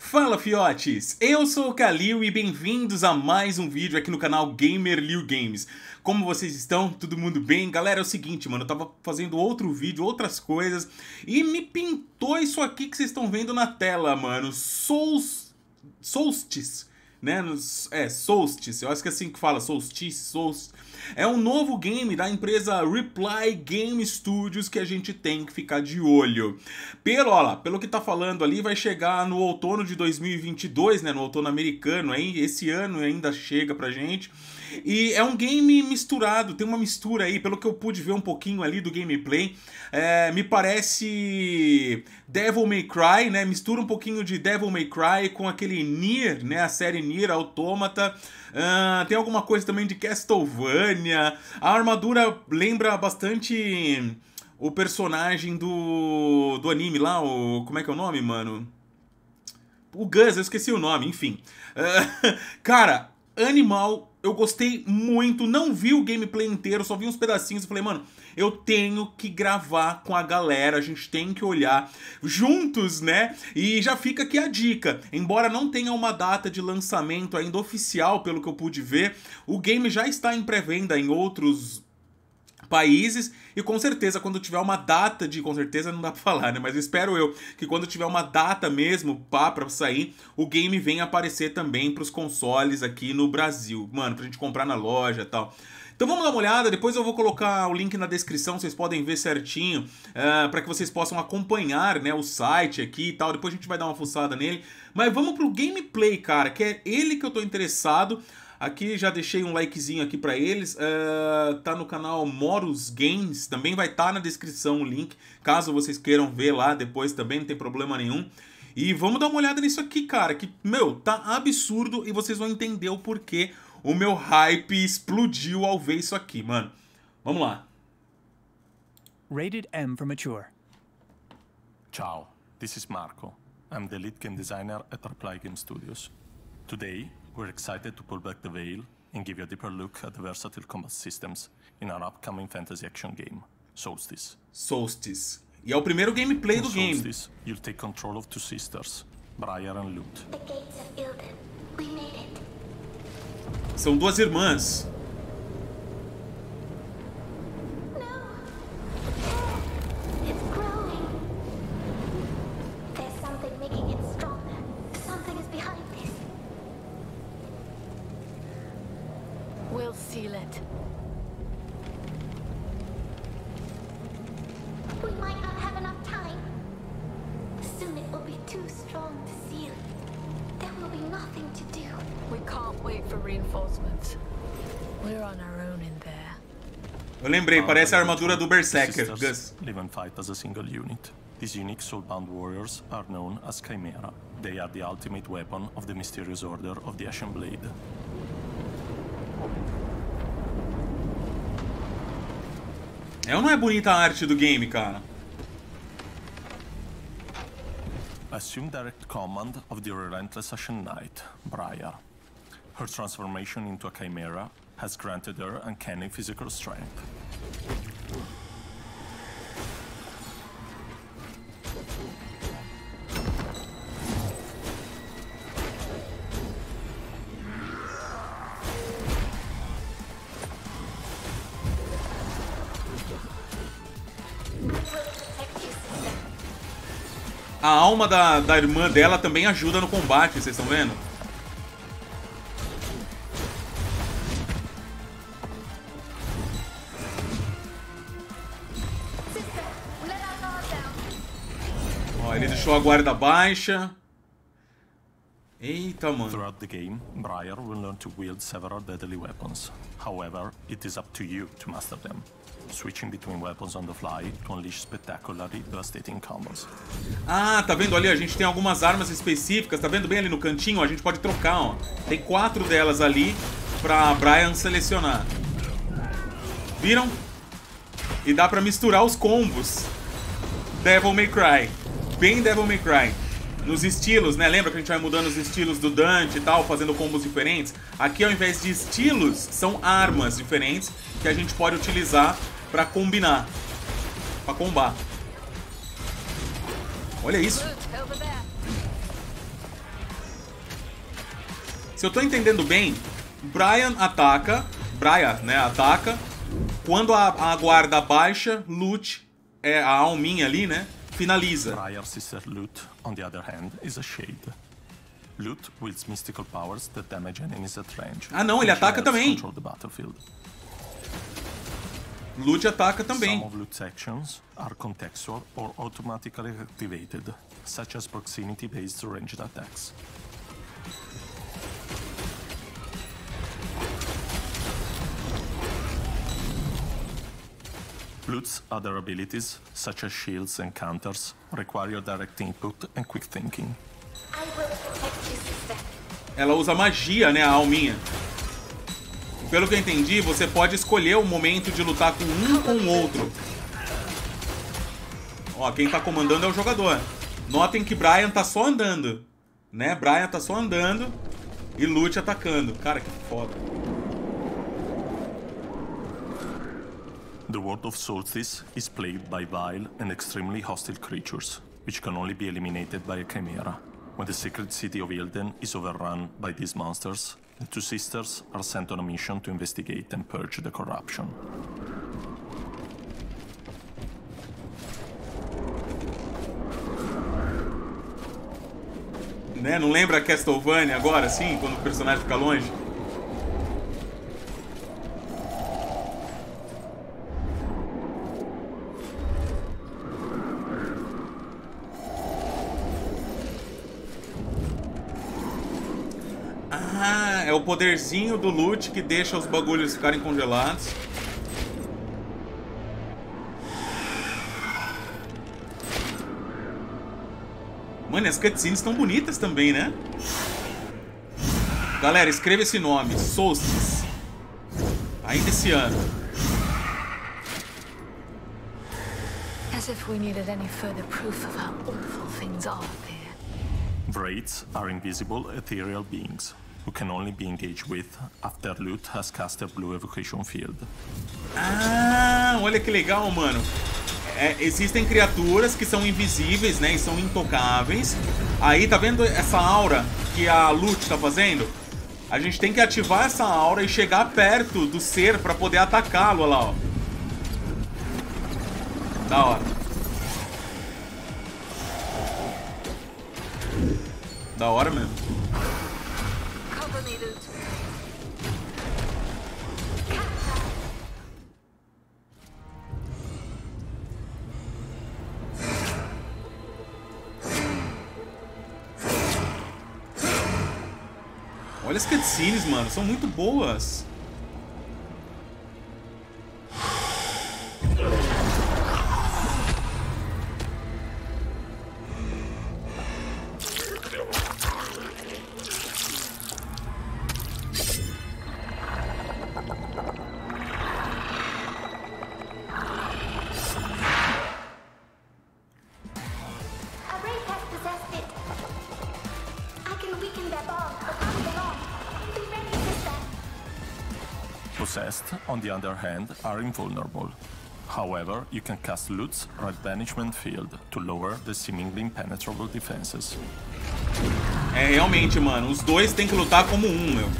Fala fiotes, eu sou o Kalil e bem-vindos a mais um vídeo aqui no canal Gamer Liu Games. Como vocês estão? Todo mundo bem? Galera, é o seguinte, mano, eu tava fazendo outro vídeo, outras coisas, e me pintou isso aqui que vocês estão vendo na tela, mano. Solstice, né? Solstice, eu acho que é assim que fala, Solstice. É um novo game da empresa Reply Game Studios que a gente tem que ficar de olho. Pelo que tá falando ali, vai chegar no outono de 2022, né? No outono americano, hein? Esse ano ainda chega pra gente. E é um game misturado, tem uma mistura aí, pelo que eu pude ver um pouquinho ali do gameplay. Me parece Devil May Cry, né? Mistura um pouquinho de Devil May Cry com aquele Nier, né? A série Nier Automata. Tem alguma coisa também de Castlevania. A armadura lembra bastante o personagem do anime lá, como é que é o nome, mano? O Gus, eu esqueci o nome, enfim. Cara, animal, eu gostei muito, não vi o gameplay inteiro, só vi uns pedacinhos e falei, mano, eu tenho que gravar com a galera, a gente tem que olhar juntos, né? E já fica aqui a dica, embora não tenha uma data de lançamento ainda oficial, pelo que eu pude ver, o game já está em pré-venda em outros países, e com certeza quando tiver uma data com certeza não dá pra falar, né, mas espero eu que quando tiver uma data mesmo pra sair, o game venha aparecer também pros consoles aqui no Brasil, mano, pra gente comprar na loja e tal. Então vamos dar uma olhada, depois eu vou colocar o link na descrição, vocês podem ver certinho, para que vocês possam acompanhar, né, o site aqui e tal, depois a gente vai dar uma fuçada nele, mas vamos pro gameplay, cara, que é ele que eu tô interessado. Aqui já deixei um likezinho aqui pra eles, tá no canal Morus Games, também vai estar na descrição o link, caso vocês queiram ver lá depois também, não tem problema nenhum. E vamos dar uma olhada nisso aqui, cara, que, meu, tá absurdo e vocês vão entender o porquê o meu hype explodiu ao ver isso aqui, mano. Vamos lá. Rated M for mature. Ciao, this is Marco. I'm the lead game designer at Reply Game Studios. Today, we're excited to pull back the veil and give you a deeper look at the versatile combat systems in our upcoming fantasy action game, Solstice. Solstice. E é o primeiro gameplay do game. Solstice, you'll take control of two sisters, Briar and Lute. The gates of Ilden. We made it. São duas irmãs. No. It's growing. There's something making it stronger. Something is behind this. We'll seal it. We might not have enough time. Soon it will be too strong to seal. There will be nothing to do. We can't wait for reinforcements. We're on our own in there. Eu lembrei, parece a armadura do Berserker, Gus. Sisters live and fight as a single unit. These unique soulbound warriors are known as Chimera. They are the ultimate weapon of the mysterious order of the Ashen Blade. É ou não é bonita a arte do game, cara? Assume direct command of the relentless Ashen Knight, Briar. Her transformation into a Chimera has granted her uncanny physical strength. A alma da irmã dela também ajuda no combate, vocês estão vendo? Ó, ele deixou a guarda baixa. Eita, mano. Throughout the game, Briar will learn to wield several deadly weapons. However, it is up to you to master them, switching between weapons on the fly to unleash spectacularly devastating combos. Ah, tá vendo ali? A gente tem algumas armas específicas, tá vendo bem ali no cantinho? A gente pode trocar, ó. Tem 4 delas ali pra Brian selecionar. Viram? E dá pra misturar os combos. Devil May Cry. Bem Devil May Cry. Nos estilos, né? Lembra que a gente vai mudando os estilos do Dante e tal, fazendo combos diferentes? Aqui, ao invés de estilos, são armas diferentes que a gente pode utilizar pra combinar, pra combar. Olha isso. Se eu tô entendendo bem, Brian, né, ataca. Quando a guarda baixa, Lute, a alminha ali, né, finaliza. Briar's sister Lute, on the other hand, is a shade. Lute wields mystical powers that damage enemies at range. Ah não, ele ataca também. Control the battlefield. Lute ataca também. Some of Lute's actions are contextual or automatically activated, such as proximity-based ranged attacks. Lute's other abilities, such as shields and counters, require your direct input and quick thinking. I will protect you, sister. Ela usa magia, né, a alminha. Pelo que eu entendi, você pode escolher o momento de lutar com um ou com o outro. Ó, quem tá comandando é o jogador. Notem que Brian tá só andando, né? Brian tá só andando e Lute atacando. Cara, que foda. The world of Solstice is plagued by vile and extremely hostile creatures, which can only be eliminated by a chimera. When the sacred city of Ilden is overrun by these monsters, the two sisters are sent on a mission to investigate and purge the corruption. Né? Não lembra Castlevania agora, assim, quando o personagem fica longe? Ah, é o poderzinho do Lute que deixa os bagulhos ficarem congelados. Mano, e as cutscenes estão bonitas também, né? Galera, escreva esse nome, Solstice. Ainda esse ano. As if we needed any further proof of how awful things are up here. Wraiths are invisible ethereal beings, who can only be engaged with after Lute has cast a blue evocation field. Ah, olha que legal, mano. Existem criaturas que são invisíveis, né, e são intocáveis. Aí, tá vendo essa aura que a Lute tá fazendo? A gente tem que ativar essa aura e chegar perto do ser pra poder atacá-lo, olha lá, ó. Da hora. Da hora mesmo. Cover me, Lute. Olha as cutscenes, mano. São muito boas. A wraith has possessed it. I can weaken their bond, but not for long. Be ready, sister. Possessed, on the other hand, are invulnerable. However, you can cast Lute's Red Banishment Field to lower the seemingly impenetrable defenses. É, realmente, mano. Os dois têm que lutar como um, meu.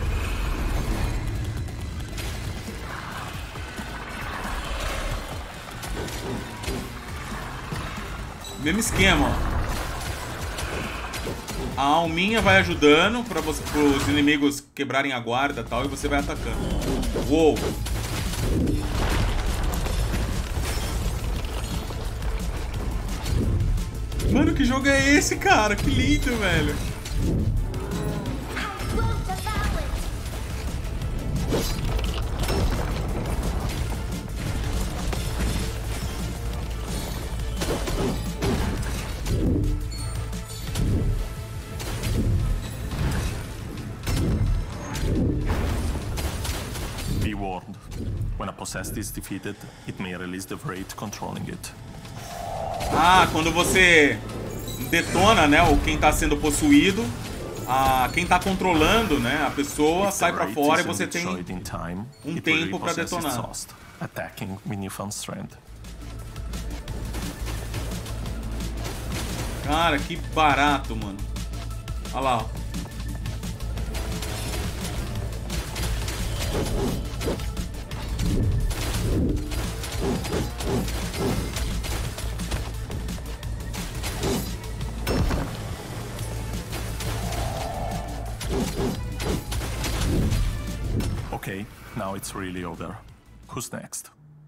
Mesmo esquema, ó. A alminha vai ajudando para os inimigos quebrarem a guarda e tal, e você vai atacando. Uou! Mano, que jogo é esse, cara? Que lindo, velho. I won't allow it. Be warned. When a possessed is defeated, it may release the Wraith controlling it. Ah, quando você detona, né, quem tá sendo possuído, quem tá controlando, né, a pessoa If the sai pra Wraith fora e isn't você tem destroyed in time, um it will tempo pra repossess its detonar. host, attacking with newfound strength. Cara, que barato, mano. Olha lá, ó. Okay, now it's really over. Who's next?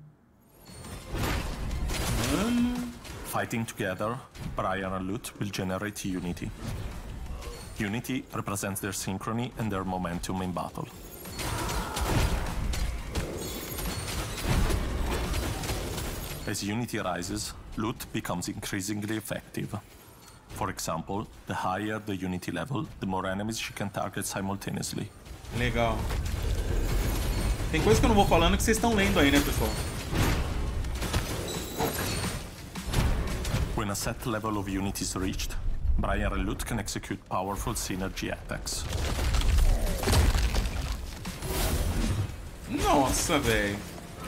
Fighting together, Brian and Lute will generate Unity. Unity represents their synchrony and their momentum in battle. As Unity rises, Lute becomes increasingly effective. For example, the higher the Unity level, the more enemies she can target simultaneously. Legal. Tem coisa que eu não vou falando que vocês estão lendo aí, né, pessoal? When a set level of Unity is reached, Brian and Lute can execute powerful synergy attacks. Nossa, velho.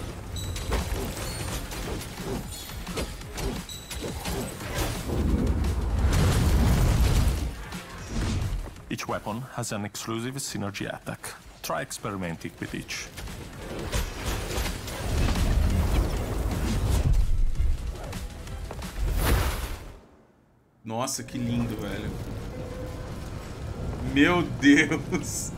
Each weapon has an exclusive synergy attack. Try experimenting with each. Nossa, que lindo, velho. Meu Deus.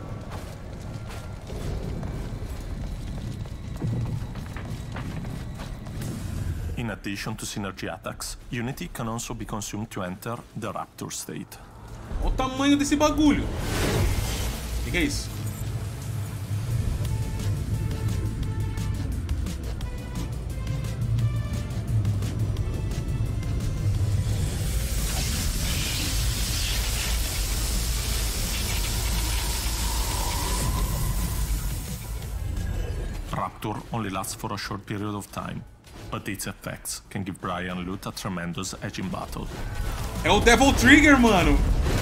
In addition to synergy attacks, Unity can also be consumed to enter the Rapture state. Olha o tamanho desse bagulho. O que é isso? Rapture only lasts for a short period of time, but its effects can give Brian and Lute a tremendous edge in battle. É o Devil Trigger, mano.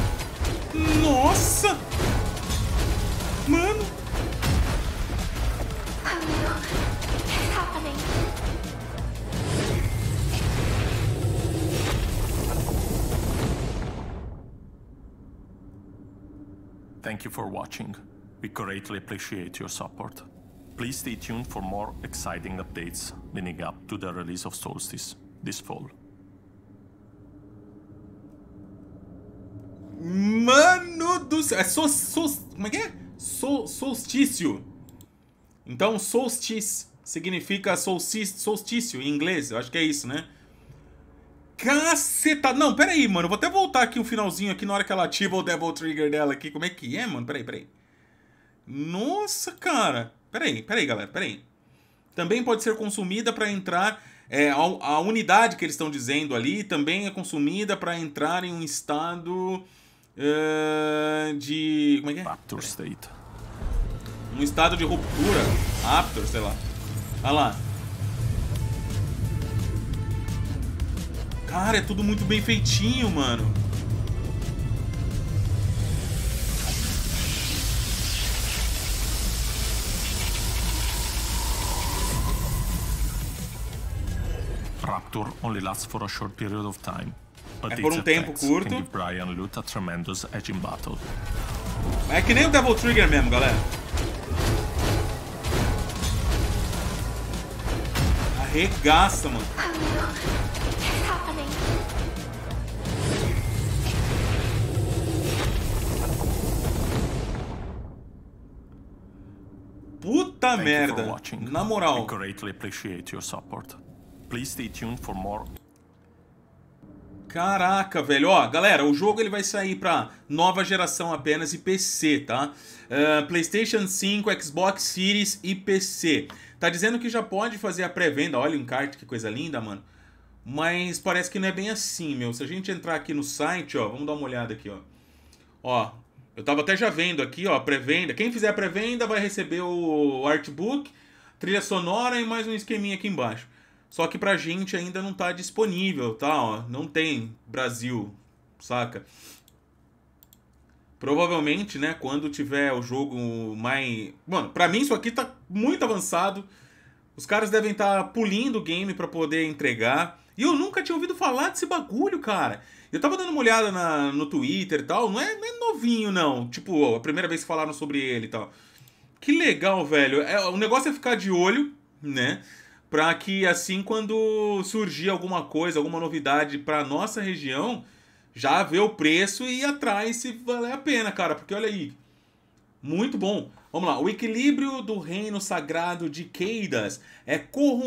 Nossa. Mano. Oh no, it's happening. Thank you for watching. We greatly appreciate your support. Please stay tuned for more exciting updates leading up to the release of Solstice this fall. Mano do céu. É como é que é? Solstício. Então, solstice significa solstício em inglês. Eu acho que é isso, né? Caceta. Não, pera aí, mano. Eu vou até voltar aqui um finalzinho aqui na hora que ela ativa o Devil Trigger dela aqui. Como é que é, mano? Pera aí. Nossa, cara. Pera aí, galera. Pera aí. Também pode ser consumida para entrar... a unidade que eles estão dizendo ali também é consumida para entrar em um estado de... Como é que é? Rapture state. Um estado de ruptura. Rapture, sei lá. Olha lá. Cara, é tudo muito bem feitinho, mano. Rapture only lasts for a short period of time, but É por its tempo effects curto. can give Brian and Lute a tremendous edge in battle. É que nem o Devil Trigger mesmo, galera. Arregaça, mano. Oh no, it's happening. Puta Thank you for merda. watching. Na We moral. greatly appreciate your support. Please stay tuned for more. Caraca, velho. Ó, galera, o jogo ele vai sair pra nova geração apenas e PC, tá? PlayStation 5, Xbox Series e PC. Tá dizendo que já pode fazer a pré-venda. Olha o encarte, que coisa linda, mano. Mas parece que não é bem assim, meu. Se a gente entrar aqui no site, ó, vamos dar uma olhada aqui, ó. Ó, eu tava até já vendo aqui, ó, pré-venda. Quem fizer a pré-venda vai receber o artbook, trilha sonora e mais um esqueminha aqui embaixo. Só que pra gente ainda não tá disponível, tá? Ó, não tem Brasil, saca? Provavelmente, né, quando tiver o jogo mais... Mano, pra mim isso aqui tá muito avançado. Os caras devem estar pulindo o game pra poder entregar. E eu nunca tinha ouvido falar desse bagulho, cara. Eu tava dando uma olhada no Twitter e tal. Não é novinho, não. Tipo, a primeira vez que falaram sobre ele e tal. Que legal, velho. O negócio é ficar de olho, né? Pra que assim, quando surgir alguma coisa, alguma novidade pra nossa região, já ver o preço e ir atrás se valer a pena, cara. Porque olha aí, muito bom. Vamos lá. O equilíbrio do reino sagrado de Keidas é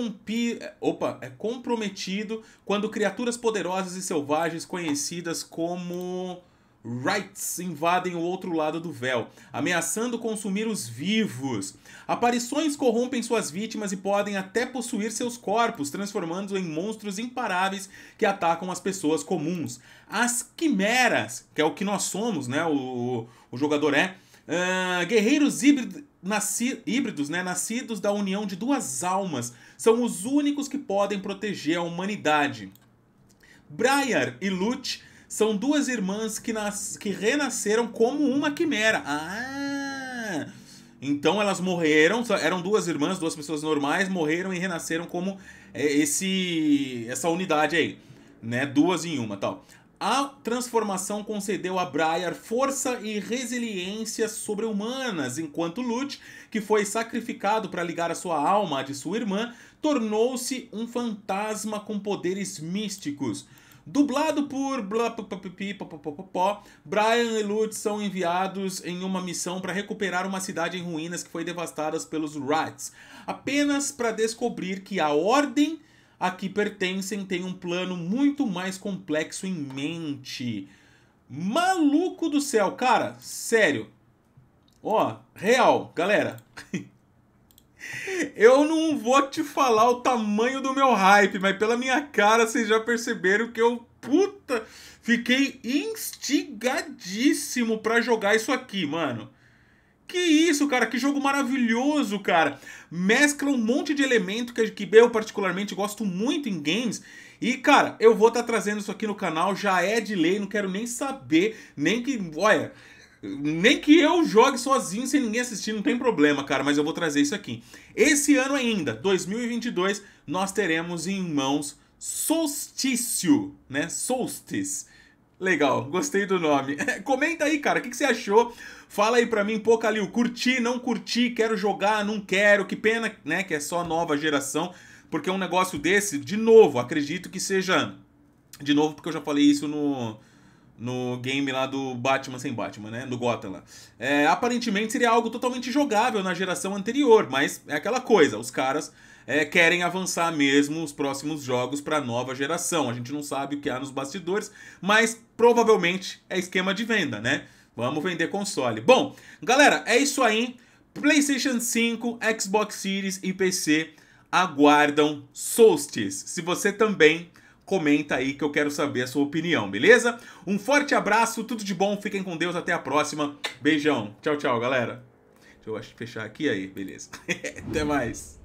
comprometido quando criaturas poderosas e selvagens conhecidas como Rights invadem o outro lado do véu, ameaçando consumir os vivos. Aparições corrompem suas vítimas e podem até possuir seus corpos, transformando-os em monstros imparáveis que atacam as pessoas comuns. As quimeras, que é o que nós somos, né? O jogador é. Guerreiros híbridos, né? Nascidos da união de duas almas, são os únicos que podem proteger a humanidade. Briar e Lute são duas irmãs que renasceram como uma quimera. Então elas morreram, eram duas irmãs, duas pessoas normais, morreram e renasceram como essa unidade aí, né? Duas em uma, tal. A transformação concedeu a Briar força e resiliência sobre-humanas, enquanto Lute, que foi sacrificado para ligar a sua alma à de sua irmã, tornou-se um fantasma com poderes místicos. Dublado por Brian e Lute são enviados em uma missão para recuperar uma cidade em ruínas que foi devastada pelos Rats, apenas para descobrir que a ordem a que pertencem tem um plano muito mais complexo em mente. Maluco do céu, cara, sério. Ó, real, galera. Eu não vou te falar o tamanho do meu hype, mas pela minha cara vocês já perceberam que eu, fiquei instigadíssimo pra jogar isso aqui, mano. Que isso, cara, que jogo maravilhoso, cara. Mescla um monte de elemento que eu particularmente gosto muito em games. E, cara, eu vou estar trazendo isso aqui no canal, já é de lei, não quero nem saber, nem que eu jogue sozinho sem ninguém assistir, não tem problema, cara, mas eu vou trazer isso aqui. Esse ano ainda, 2022, nós teremos em mãos Solstício, né? Solstice. Legal, gostei do nome. Comenta aí, cara, o que você achou? Fala aí pra mim, pô, Kalil, curti, não curti, quero jogar, não quero, que pena, né, que é só nova geração, porque um negócio desse, de novo, acredito que seja, de novo, porque eu já falei isso no game lá do Batman sem Batman, né, do Gotham lá. Aparentemente seria algo totalmente jogável na geração anterior, mas é aquela coisa, os caras querem avançar mesmo os próximos jogos para a nova geração. A gente não sabe o que há nos bastidores, mas provavelmente é esquema de venda, né? Vamos vender console. Bom, galera, é isso aí. PlayStation 5, Xbox Series e PC aguardam Solstice. Se você também, comenta aí que eu quero saber a sua opinião, beleza? Um forte abraço, tudo de bom, fiquem com Deus, até a próxima. Beijão. Tchau, tchau, galera. Deixa eu fechar aqui aí, beleza. Até mais.